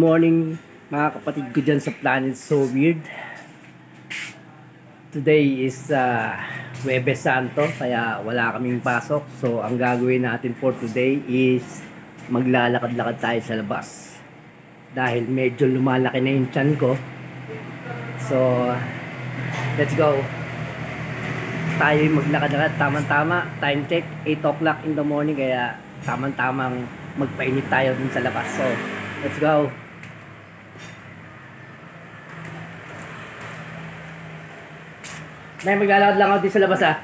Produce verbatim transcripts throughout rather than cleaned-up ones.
morning mga kapatid ko dyan sa Planet So Weird. Today is uh, Huwebes Santo, kaya wala kaming pasok. So ang gagawin natin for today is maglalakad-lakad tayo sa labas. Dahil medyo lumalaki na yung tiyan ko. So let's go. Tayo maglakad-lakad, tamang-tama. Time check, eight o'clock in the morning, kaya tamang-tamang magpainit tayo dun sa labas. So let's go. May maglalakad lang ako dito sa labas, ha.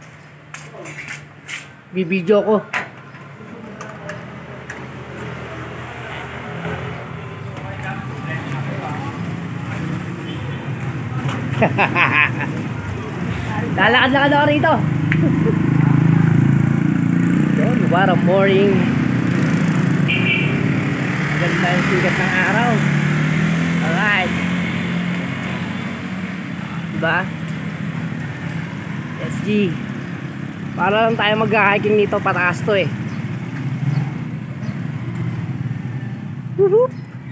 Bibidyo ko. Lalakad-lakad ako rito. Yun, what a morning. Ganda yung sigat ng araw. Alright. Diba? S G. Para lang tayo mag-hiking nito, pataas to eh. Woohoo!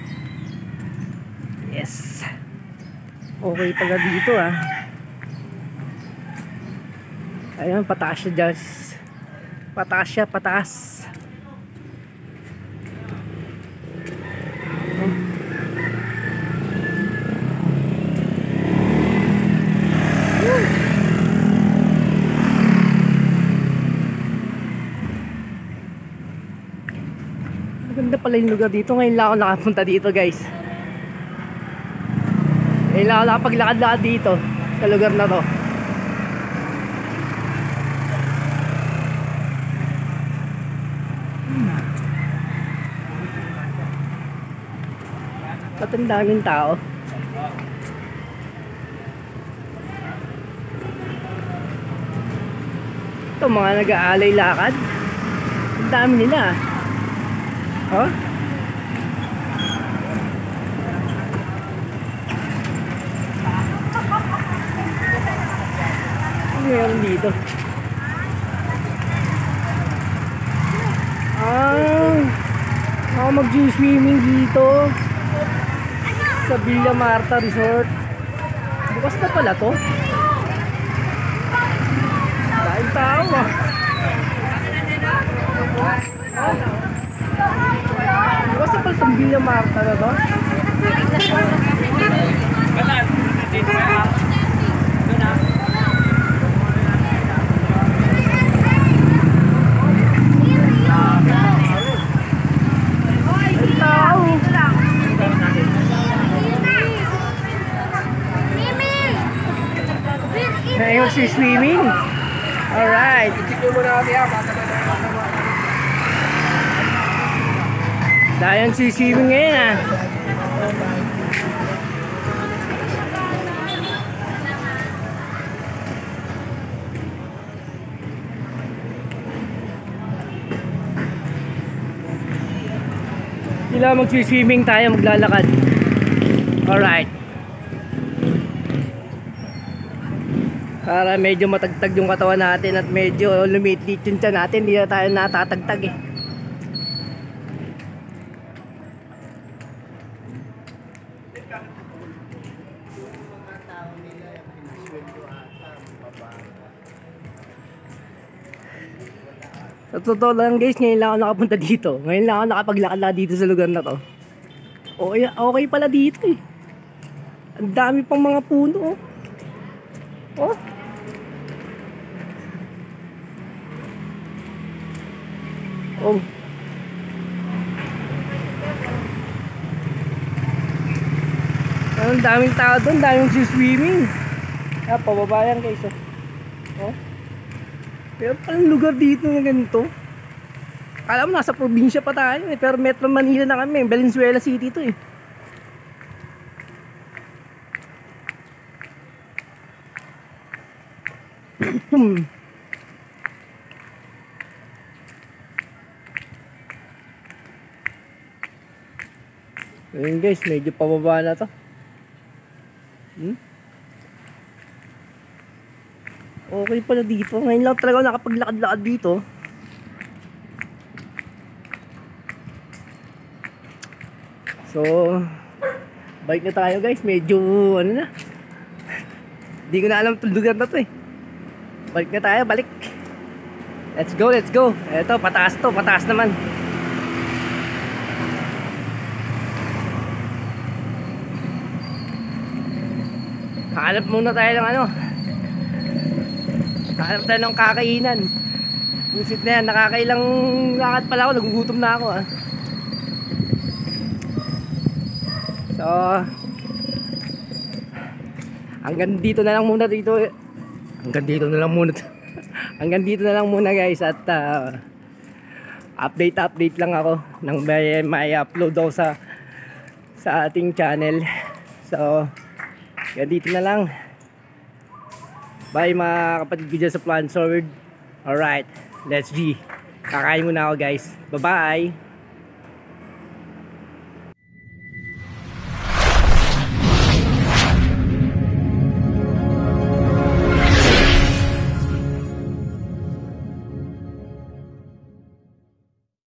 Yes. Okay pala dito, ah. Ayun, pataas siya, guys. Pataas siya, pataas. Maganda pala yung lugar dito. Ngayon lang ako nakapunta dito, guys. Ngayon lang ako nakapaglakad-lakad dito sa lugar na to. At ang daming tao. Ito, mga nag-aalay lakad. Ang dami nila. Oh? Ano meron dito? Ah, ako mag-swimming dito sa Villa Marta Resort. Bukas na pala to. Dahil tao, ah. Oh. Bukas na pala sa Villa Marta na to. Ngayon si swimming. Alright. Dayan si swimming ngayon, ah. Sila mag-swimming, tayo maglalakad. Alright. Para medyo matagtag yung katawan natin at medyo lumitlit yung tiyan natin, hindi na tayo natatagtag eh. Sa totoo lang, guys, ngayon lang ako nakapunta dito. Ngayon lang ako nakapaglakad dito sa lugar na to. Okay, okay pala dito eh. Ang dami pang mga puno, oh. Oh. Oh. Ang daming tao doon, daming swimming. Ah, pababa yan, guys. Oh. Pero palang lugar dito na ganito. Kala mo nasa probinsya pa tayo eh, pero Metro Manila na kami. Valenzuela City to eh. Hmm. Ayun, guys, medyo pababa na to. Hmm? Okay pala dito. Ngayon lang talaga ako nakapaglakad-lakad dito. So, balik na tayo guys. Medyo ano na. Hindi ko na alam tulugan na to eh. Balik na tayo, balik. Let's go, let's go. Eto, pataas to, pataas naman. Hanap muna tayo ng ano. Hanap tayo ng kakainan. Busit na yan, nakakailang lakad pala ako, nagugutom na ako ah. So, hanggang dito na lang muna dito. Hanggang dito na lang muna. Hanggang dito na lang muna guys. At uh, update update lang ako nang may, may upload ako sa sa ating channel. So, hanggang dito na lang. Bye mga kapatid ko dyan sa Plant Sword. Alright, let's G. Kakain muna ako guys. Bye bye.